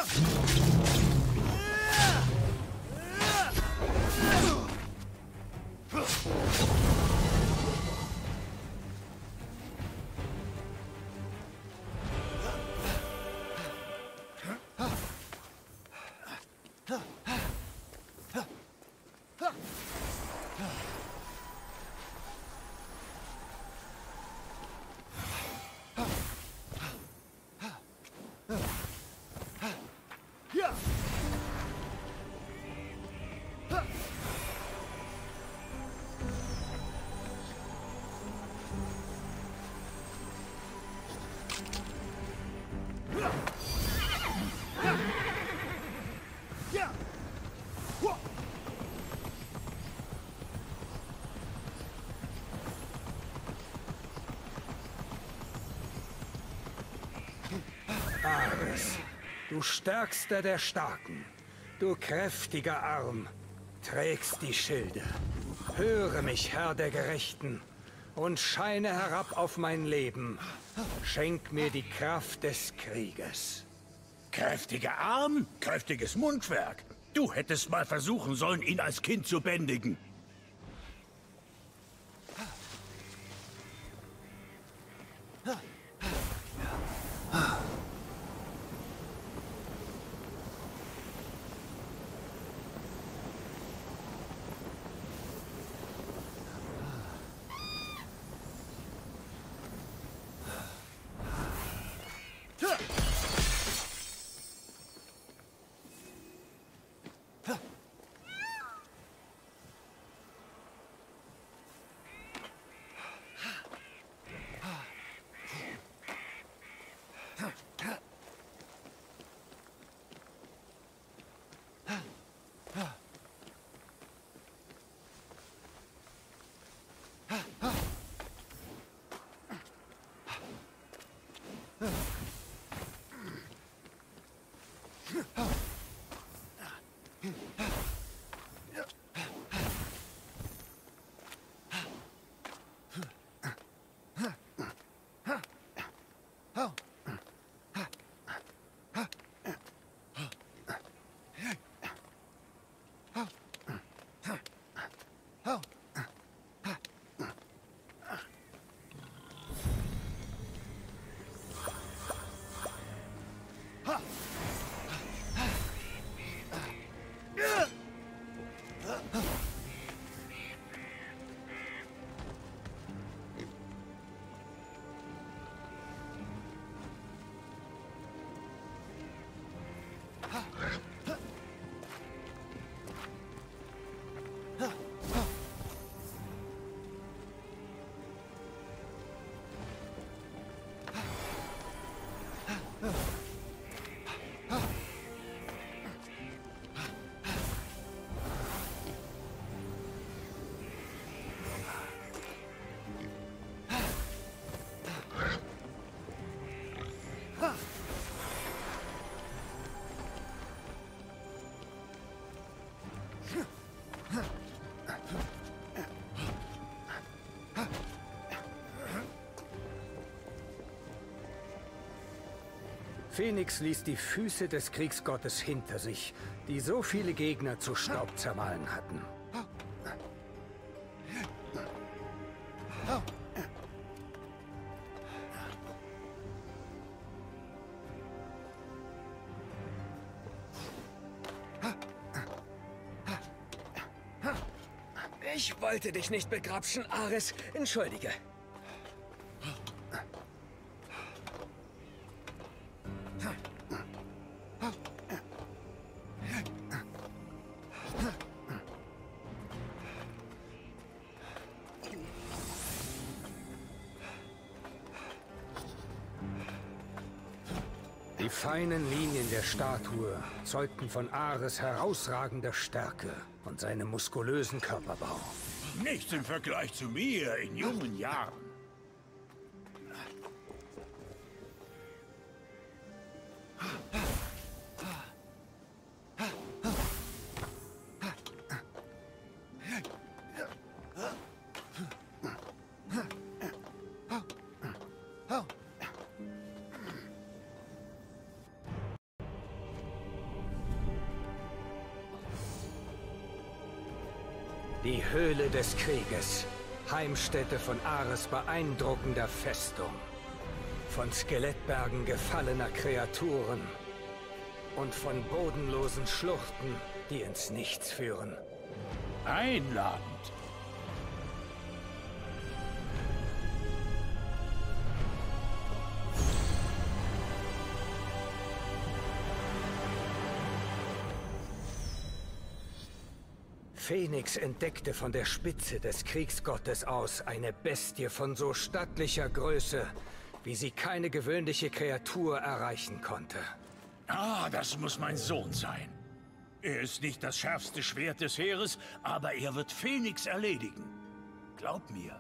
Ares, du Stärkster der Starken, du kräftiger Arm, trägst die Schilde. Höre mich, Herr der Gerechten, und scheine herab auf mein Leben. Schenk mir die Kraft des Krieges. Kräftiger Arm, kräftiges Mundwerk. Du hättest mal versuchen sollen, ihn als Kind zu bändigen. Phoenix ließ die Füße des Kriegsgottes hinter sich, die so viele Gegner zu Staub zermahlen hatten. Ich wollte dich nicht begrapschen, Ares. Entschuldige. Die feinen Linien der Statue zeugten von Ares herausragender Stärke und seinem muskulösen Körperbau. Nichts im Vergleich zu mir in jungen Jahren. Die Höhle des Krieges. Heimstätte von Ares beeindruckender Festung. Von Skelettbergen gefallener Kreaturen. Und von bodenlosen Schluchten, die ins Nichts führen. Einladend. Phoenix entdeckte von der Spitze des Kriegsgottes aus eine Bestie von so stattlicher Größe, wie sie keine gewöhnliche Kreatur erreichen konnte. Ah, das muss mein Sohn sein. Er ist nicht das schärfste Schwert des Heeres, aber er wird Phoenix erledigen. Glaub mir.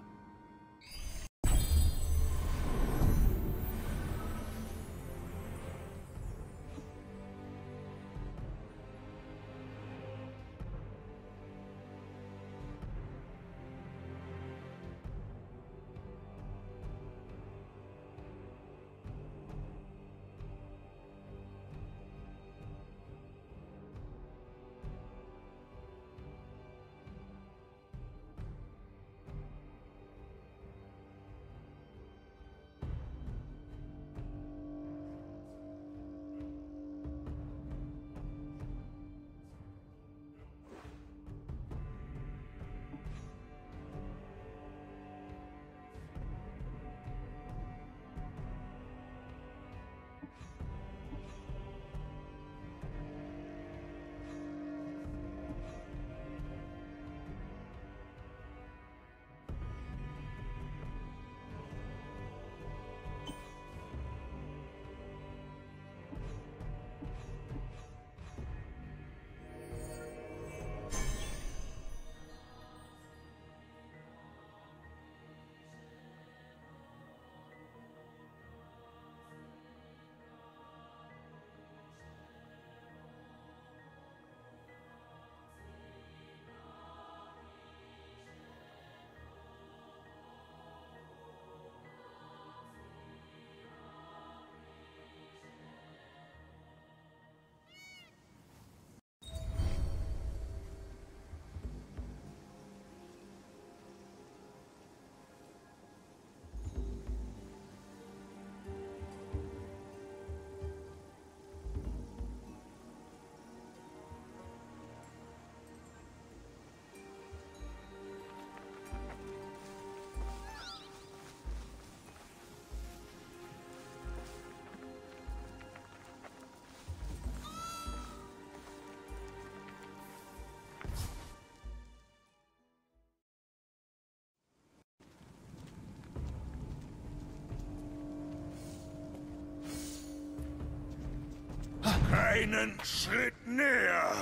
Einen Schritt näher.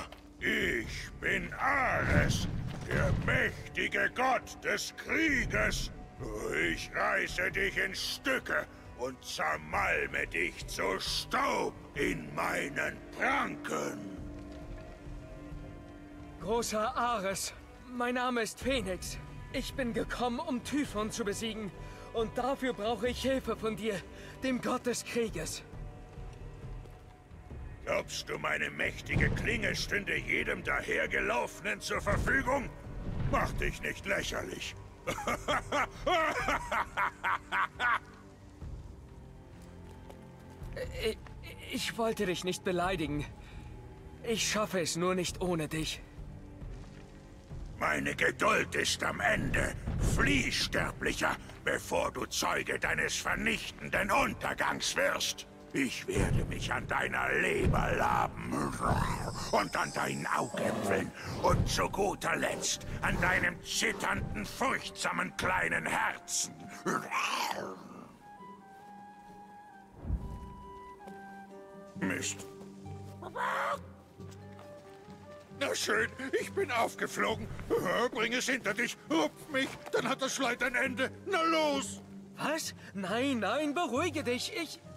Ich bin Ares, der mächtige Gott des Krieges. Ich reiße dich in Stücke und zermalme dich zu Staub in meinen Pranken. Großer Ares, mein Name ist Phoenix. Ich bin gekommen, um Typhon zu besiegen. Und dafür brauche ich Hilfe von dir, dem Gott des Krieges. Glaubst du, meine mächtige Klinge stünde jedem Dahergelaufenen zur Verfügung? Mach dich nicht lächerlich. Ich wollte dich nicht beleidigen. Ich schaffe es nur nicht ohne dich. Meine Geduld ist am Ende. Flieh, Sterblicher, bevor du Zeuge deines vernichtenden Untergangs wirst. Ich werde mich an deiner Leber laben und an deinen Augäpfeln und zu guter Letzt an deinem zitternden, furchtsamen kleinen Herzen. Mist. Na schön, ich bin aufgeflogen. Bring es hinter dich, rupf mich, dann hat das Schleid ein Ende. Na los! Was? Nein, nein, beruhige dich.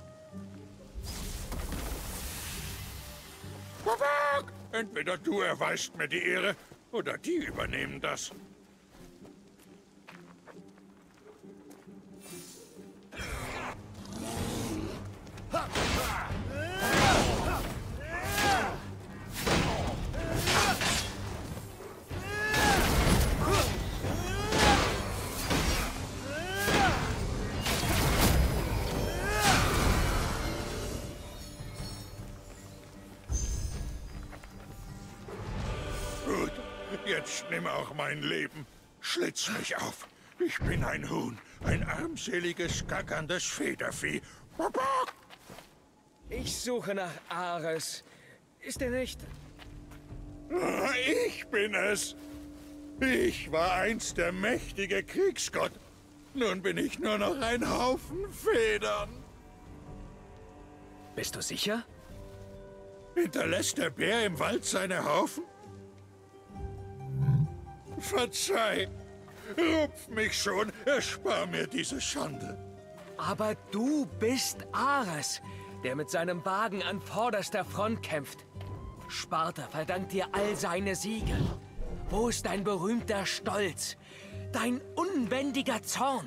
Entweder du erweist mir die Ehre, oder die übernehmen das. Jetzt nimm auch mein Leben. Schlitz mich auf. Ich bin ein Huhn. Ein armseliges, gackerndes Federvieh. Ich suche nach Ares. Ist er nicht? Ich bin es. Ich war einst der mächtige Kriegsgott. Nun bin ich nur noch ein Haufen Federn. Bist du sicher? Hinterlässt der Bär im Wald seine Haufen? Verzeih. Rupf mich schon, erspar mir diese Schande. Aber du bist Ares, der mit seinem Wagen an vorderster Front kämpft. Sparta verdankt dir all seine Siege. Wo ist dein berühmter Stolz? Dein unbändiger Zorn?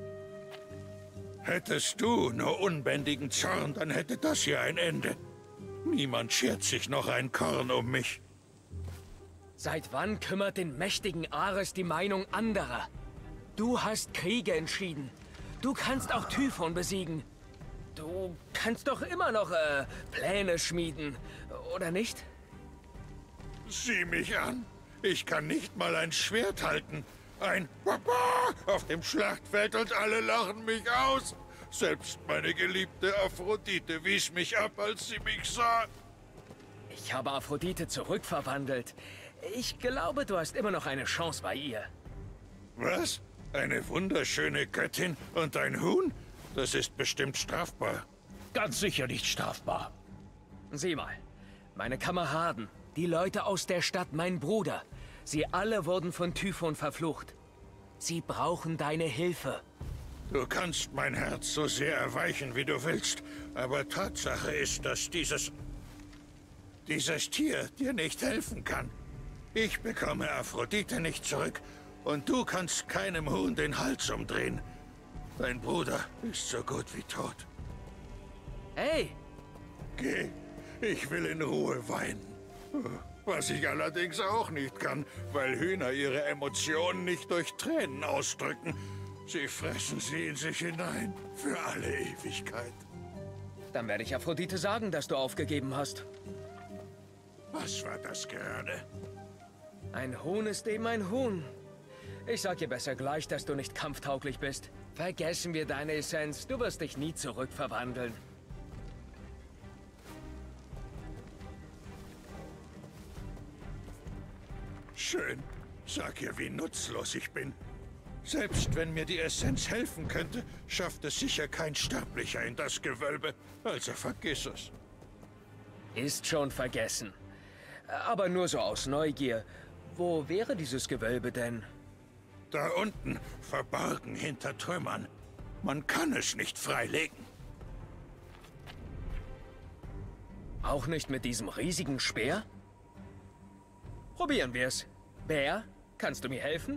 Hättest du nur unbändigen Zorn, dann hätte das hier ein Ende. Niemand schert sich noch ein Korn um mich. Seit wann kümmert den mächtigen Ares die Meinung anderer? Du hast Kriege entschieden. Du kannst auch Typhon besiegen. Du kannst doch immer noch, Pläne schmieden, oder nicht? Sieh mich an. Ich kann nicht mal ein Schwert halten. Ein Papa auf dem Schlachtfeld und alle lachen mich aus. Selbst meine geliebte Aphrodite wies mich ab, als sie mich sah. Ich habe Aphrodite zurückverwandelt. Ich glaube, du hast immer noch eine Chance bei ihr. Was? Eine wunderschöne Göttin und ein Huhn? Das ist bestimmt strafbar. Ganz sicher nicht strafbar. Sieh mal, meine Kameraden, die Leute aus der Stadt, mein Bruder, sie alle wurden von Typhon verflucht. Sie brauchen deine Hilfe. Du kannst mein Herz so sehr erweichen, wie du willst. Aber Tatsache ist, dass dieses Tier dir nicht helfen kann. Ich bekomme Aphrodite nicht zurück und du kannst keinem Huhn den Hals umdrehen. Dein Bruder ist so gut wie tot. Hey! Geh, ich will in Ruhe weinen. Was ich allerdings auch nicht kann, weil Hühner ihre Emotionen nicht durch Tränen ausdrücken. Sie fressen sie in sich hinein, für alle Ewigkeit. Dann werde ich Aphrodite sagen, dass du aufgegeben hast. Was war das gerade? Ein Huhn ist eben ein Huhn. Ich sag dir besser gleich, dass du nicht kampftauglich bist. Vergessen wir deine Essenz, du wirst dich nie zurückverwandeln. Schön. Sag ihr, wie nutzlos ich bin. Selbst wenn mir die Essenz helfen könnte, schafft es sicher kein Sterblicher in das Gewölbe. Also vergiss es. Ist schon vergessen. Aber nur so aus Neugier. Wo wäre dieses Gewölbe denn? Da unten, verborgen hinter Trümmern. Man kann es nicht freilegen. Auch nicht mit diesem riesigen Speer? Probieren wir's. Bär, kannst du mir helfen?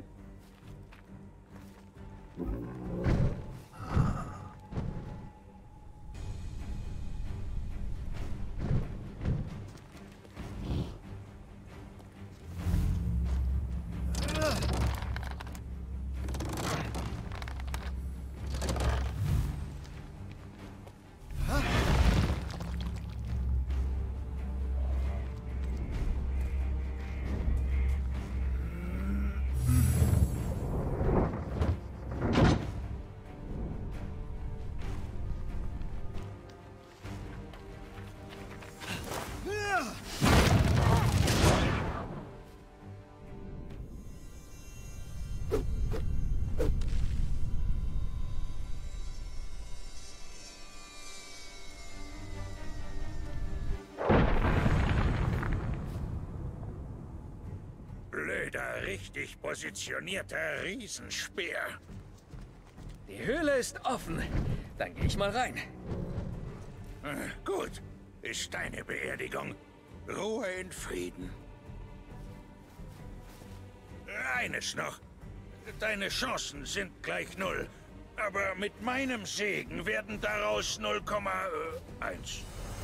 Blöder, richtig positionierter Riesenspeer. Die Höhle ist offen. Dann gehe ich mal rein. Gut, ist deine Beerdigung. Ruhe in Frieden. Eines noch. Deine Chancen sind gleich 0. Aber mit meinem Segen werden daraus 0,1.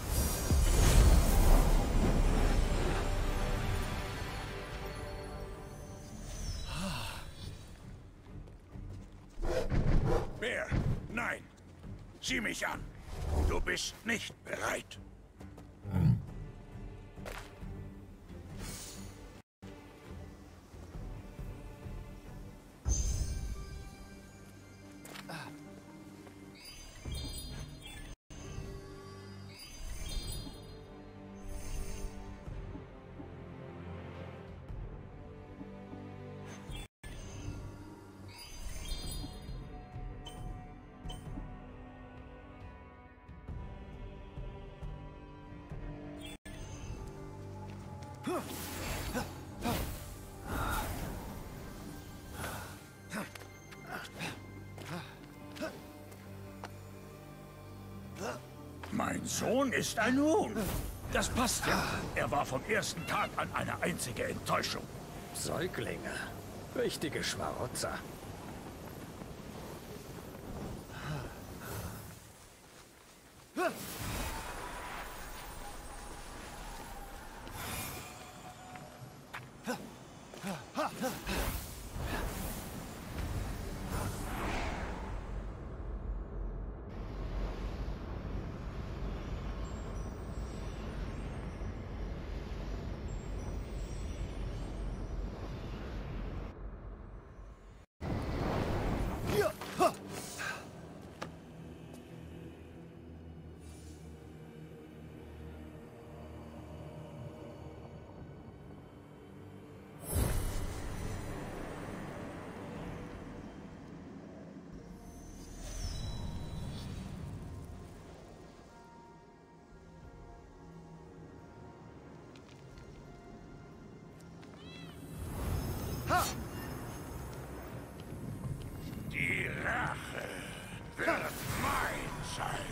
Bär, nein. Sieh mich an. Du bist nicht bereit. Mein Sohn ist ein Huhn. Das passt ja. Er war vom ersten Tag an eine einzige Enttäuschung. Säuglinge. Richtige Schmarotzer. Die Rache wird mein sein.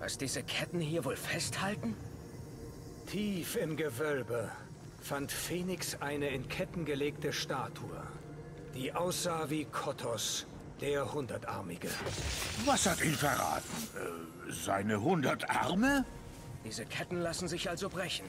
Was diese Ketten hier wohl festhalten? Tief im Gewölbe fand Phoenix eine in Ketten gelegte Statue, die aussah wie Kotos, der Hundertarmige. Was hat ihn verraten? Seine 100 Arme? Diese Ketten lassen sich also brechen.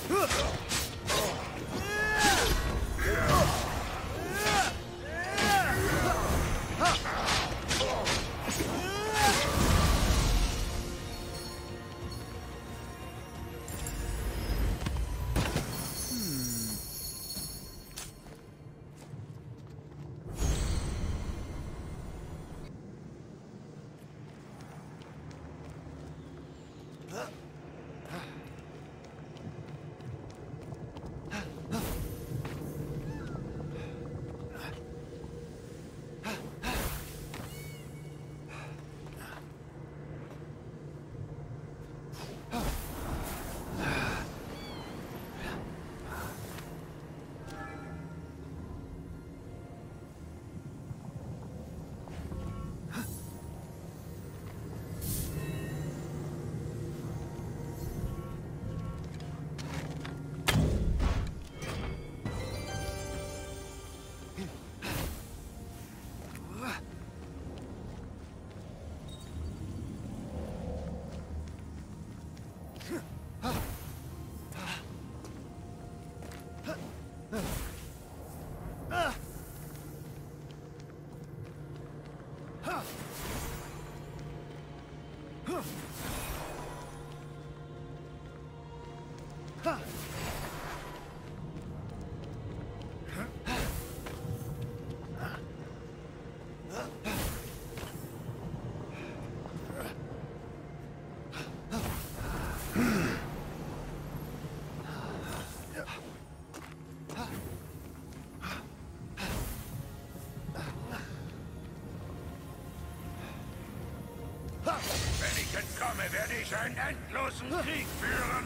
Wenn ich entkomme, werde ich einen endlosen Krieg führen.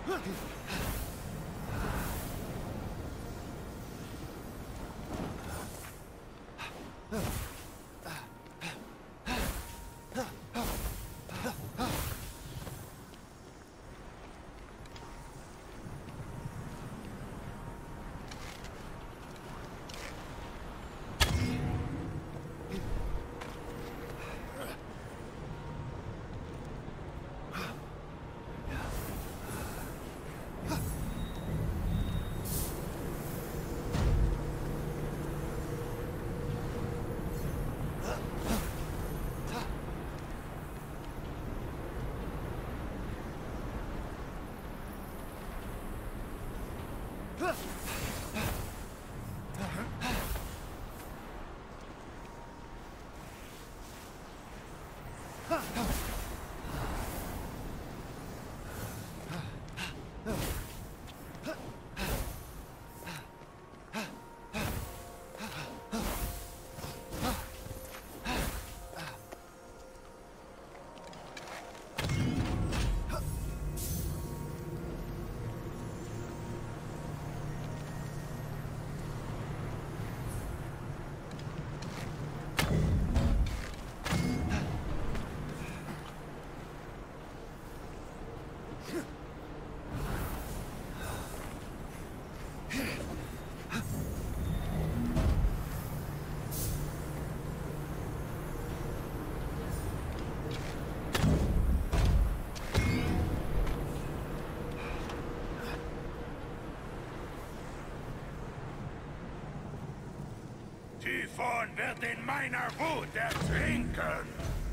Typhon wird in meiner Wut ertrinken!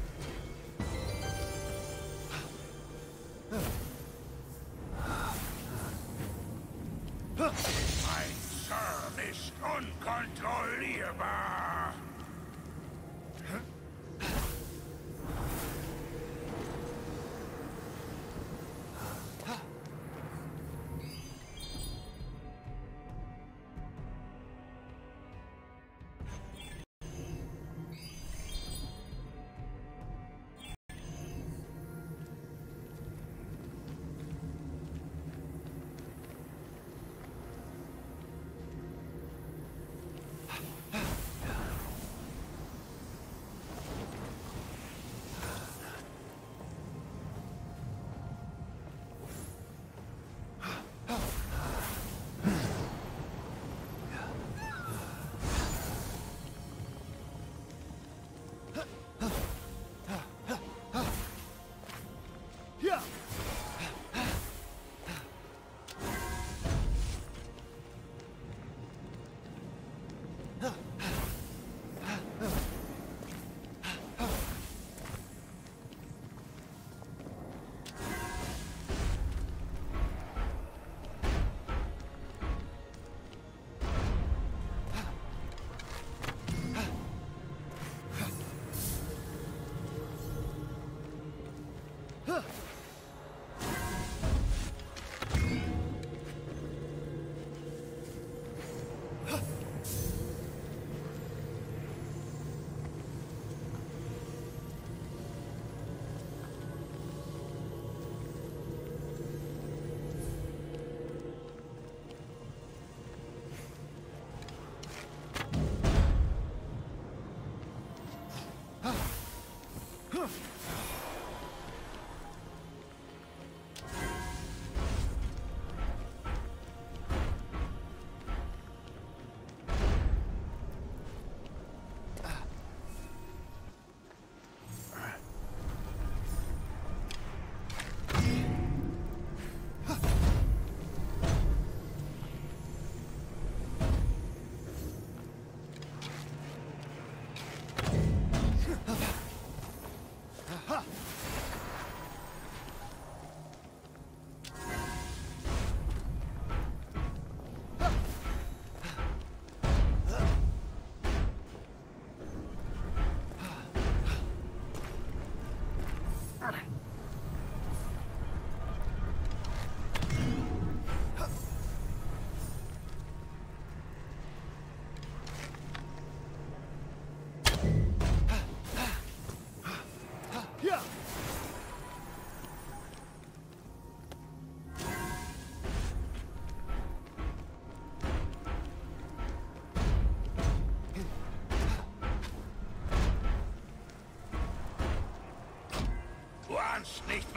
Mein Zorn ist unkontrollierbar!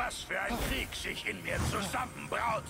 was für ein Krieg sich in mir zusammenbraut.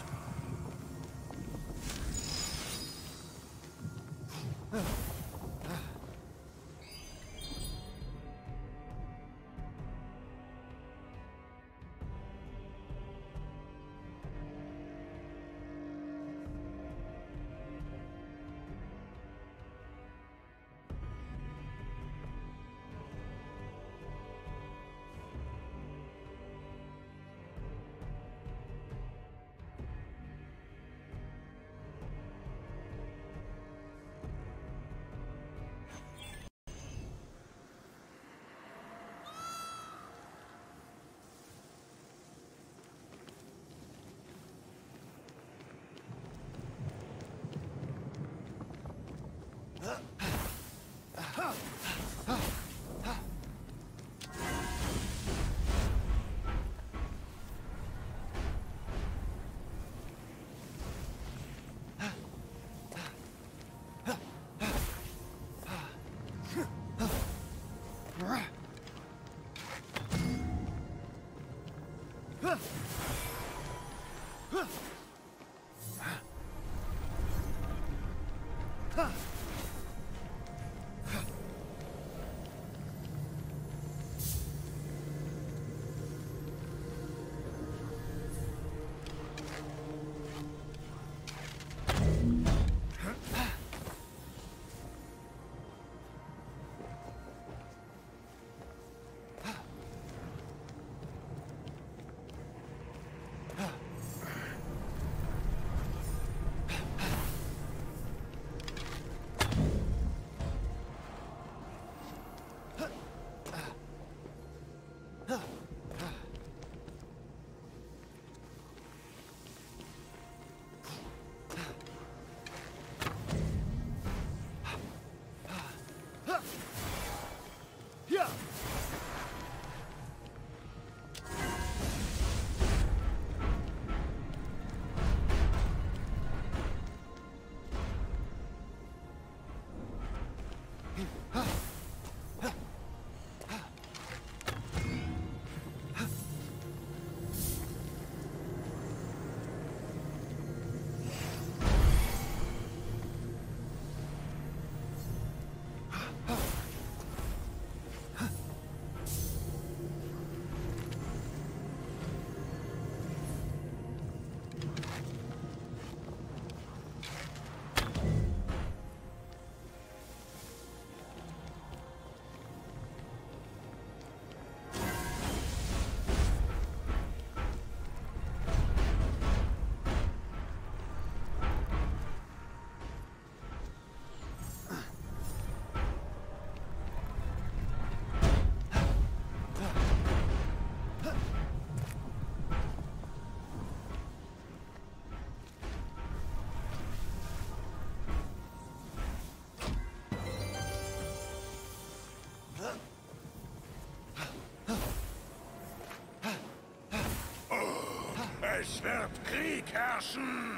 Es wird Krieg herrschen!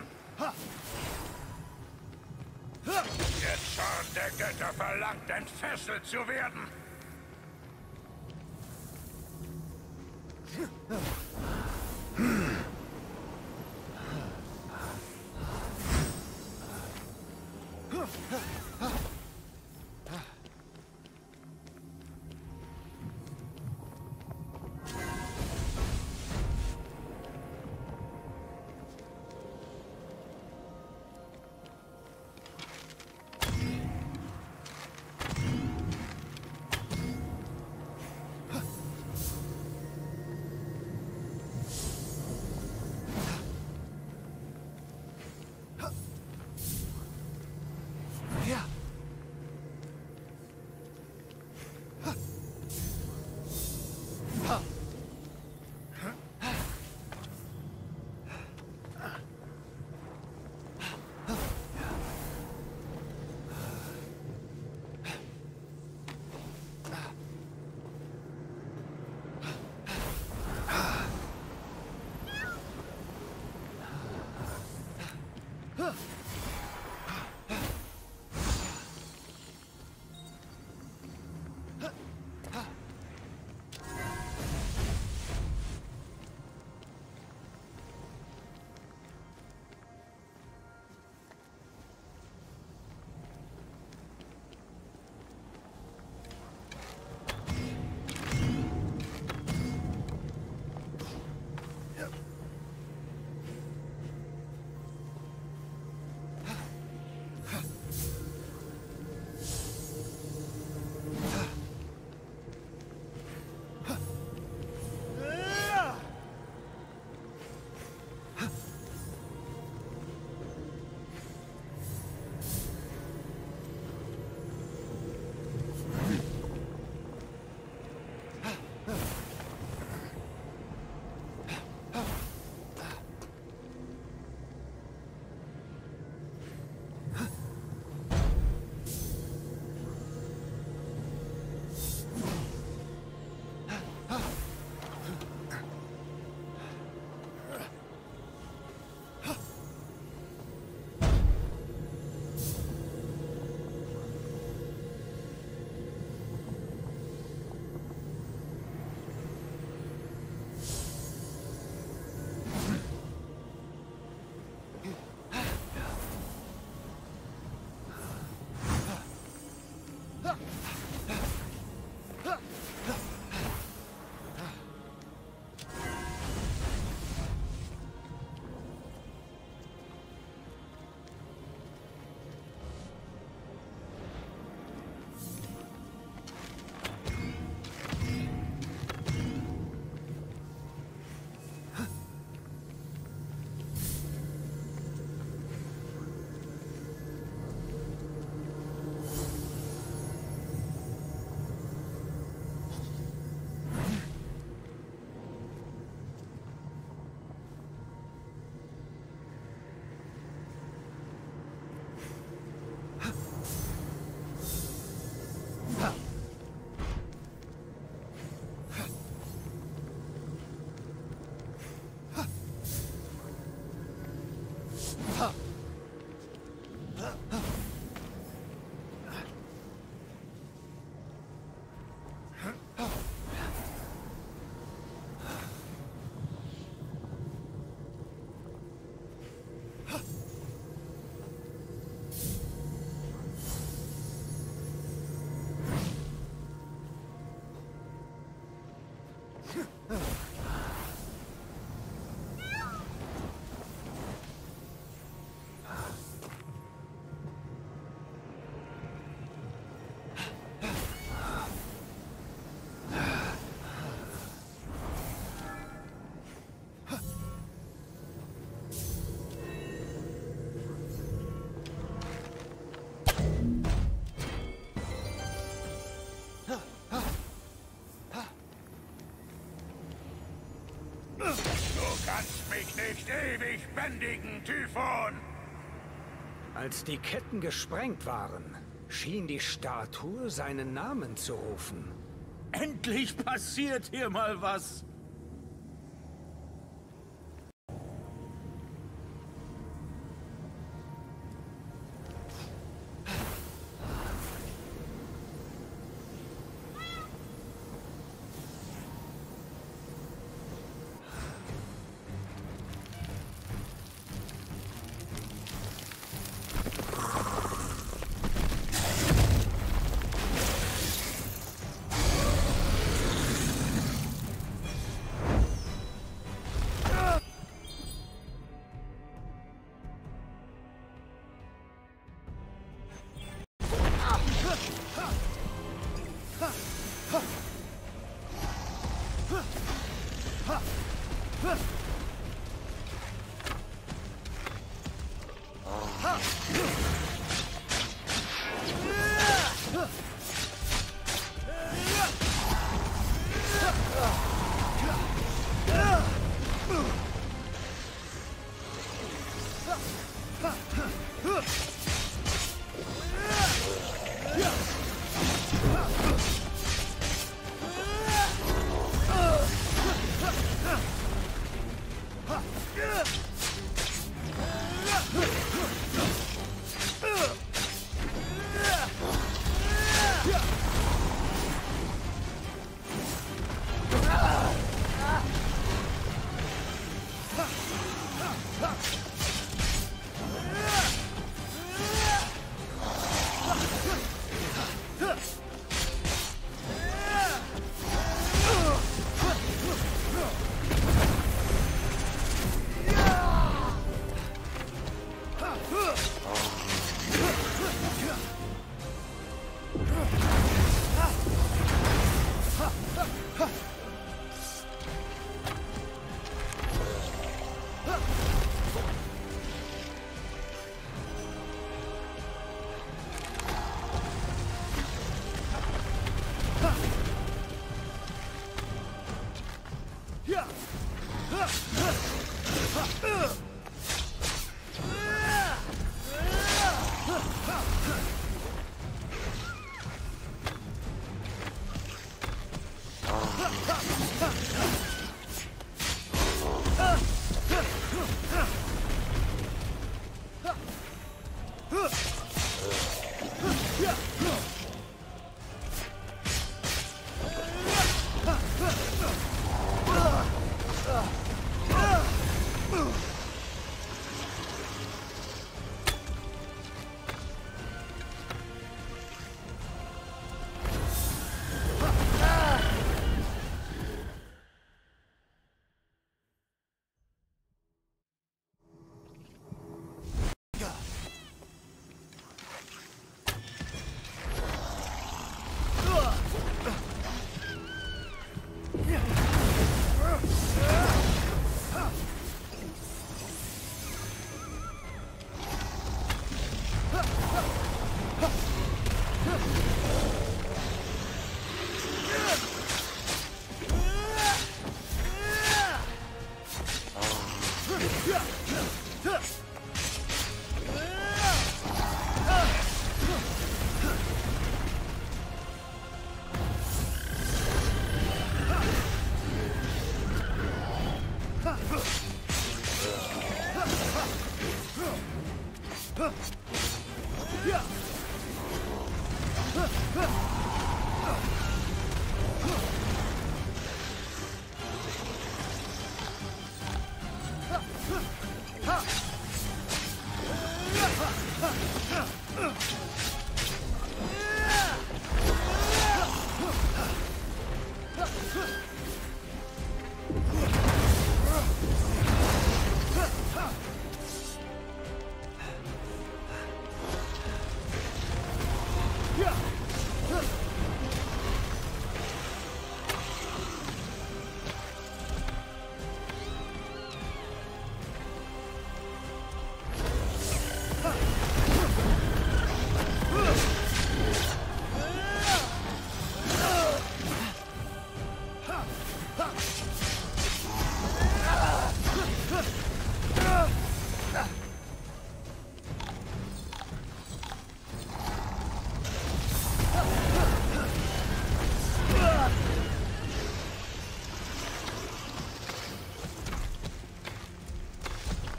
Der Zorn der Götter verlangt, entfesselt zu werden! nicht ewig bändigen, Typhon! Als die Ketten gesprengt waren, schien die Statue seinen Namen zu rufen. Endlich passiert hier mal was!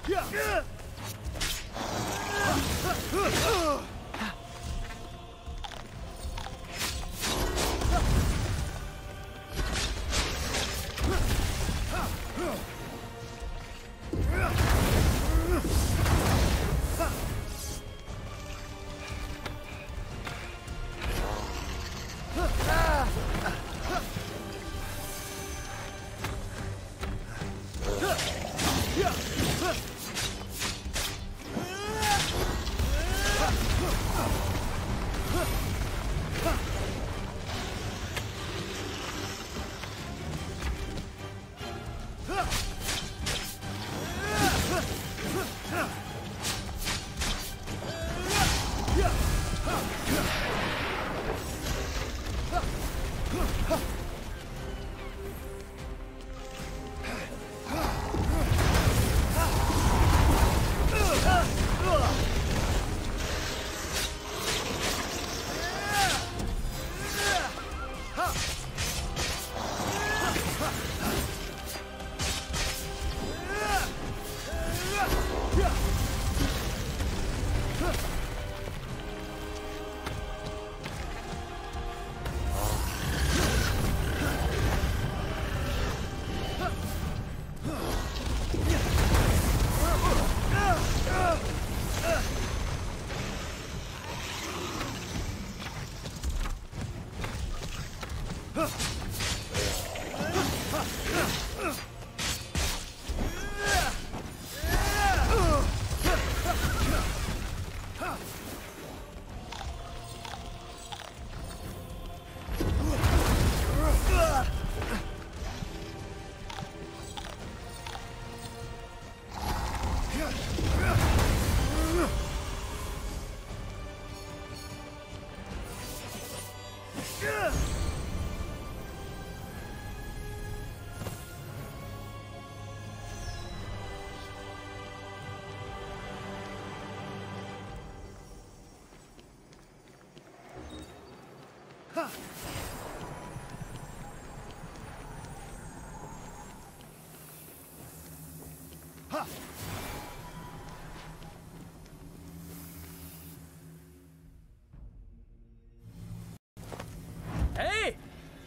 Hey!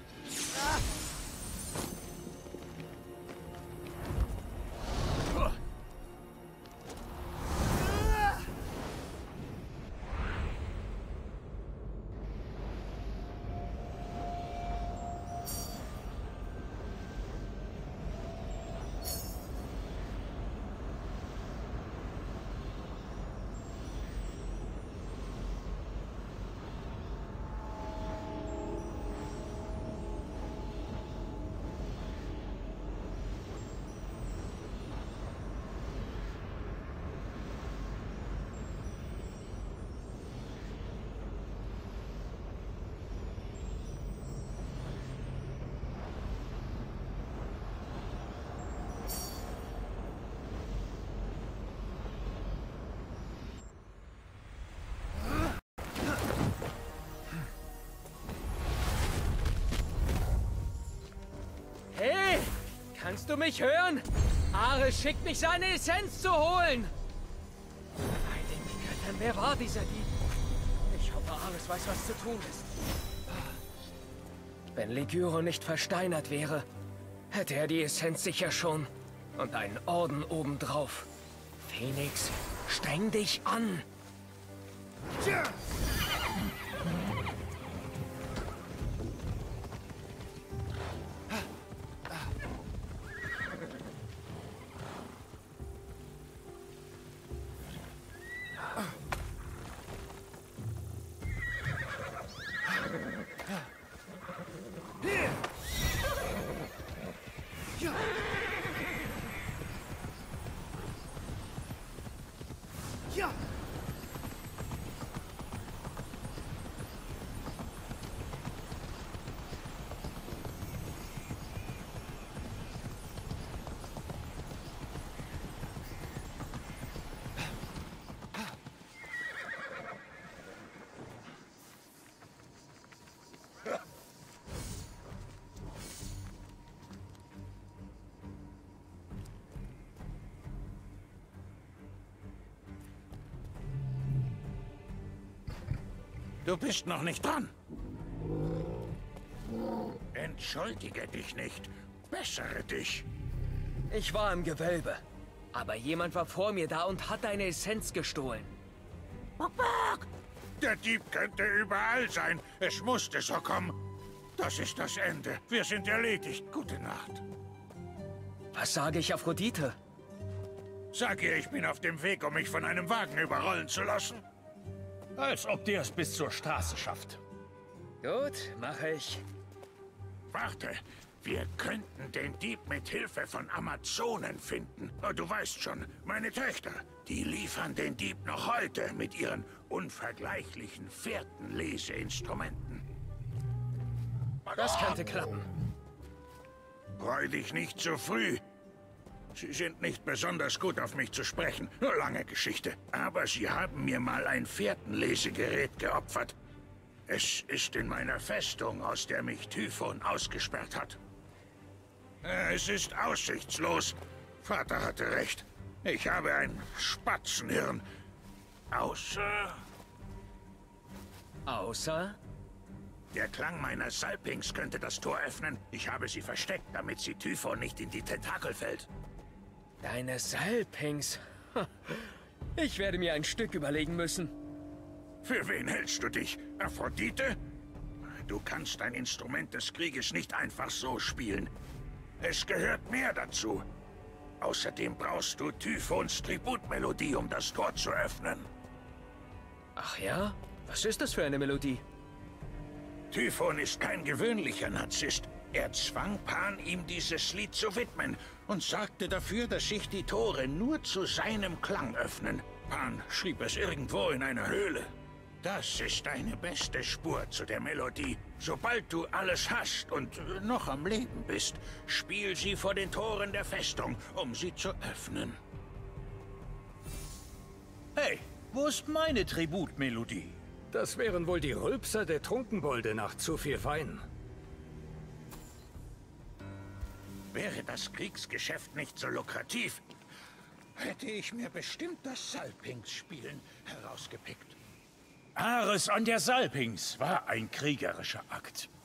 Hey! Kannst du mich hören? Ares schickt mich, seine Essenz zu holen! Heiligen Göttern, wer war dieser Dieb? Ich hoffe, Ares weiß, was zu tun ist. Wenn Ligyro nicht versteinert wäre, hätte er die Essenz sicher schon. Und einen Orden obendrauf. Phoenix, streng dich an! Du bist noch nicht dran. Entschuldige dich nicht. Bessere dich. Ich war im Gewölbe. Aber jemand war vor mir da und hat deine Essenz gestohlen. Der Dieb könnte überall sein. Es musste so kommen. Das ist das Ende. Wir sind erledigt. Gute Nacht. Was sage ich Aphrodite? Sag ihr, ich bin auf dem Weg, um mich von einem Wagen überrollen zu lassen. Als ob der es bis zur Straße schafft. Gut, mache ich. Warte, wir könnten den Dieb mit Hilfe von Amazonen finden. Oh, du weißt schon, meine Töchter, die liefern den Dieb noch heute mit ihren unvergleichlichen Fährtenleseinstrumenten. Das könnte klappen. Freu dich nicht zu früh. Sie sind nicht besonders gut auf mich zu sprechen. Nur lange Geschichte. Aber sie haben mir mal ein Fährtenlesegerät geopfert. Es ist in meiner Festung, aus der mich Typhon ausgesperrt hat. Es ist aussichtslos. Vater hatte recht. Ich habe ein Spatzenhirn. Außer... Außer? Der Klang meiner Salpings könnte das Tor öffnen. Ich habe sie versteckt, damit sie Typhon nicht in die Tentakel fällt. Deine Salpings. Ich werde mir ein Stück überlegen müssen. Für wen hältst du dich? Aphrodite? Du kannst ein Instrument des Krieges nicht einfach so spielen. Es gehört mehr dazu. Außerdem brauchst du Typhons Tributmelodie, um das Tor zu öffnen. Ach ja? Was ist das für eine Melodie? Typhon ist kein gewöhnlicher Narzisst. Er zwang Pan, ihm dieses Lied zu widmen und sorgte dafür, dass sich die Tore nur zu seinem Klang öffnen. Pan schrieb es irgendwo in einer Höhle. Das ist deine beste Spur zu der Melodie. Sobald du alles hast und noch am Leben bist, spiel sie vor den Toren der Festung, um sie zu öffnen. Hey, wo ist meine Tributmelodie? Das wären wohl die Rülpser der Trunkenbolde nach zu viel Wein. Wäre das Kriegsgeschäft nicht so lukrativ, hätte ich mir bestimmt das Salpings-Spielen herausgepickt. Ares an der Salpings war ein kriegerischer Akt.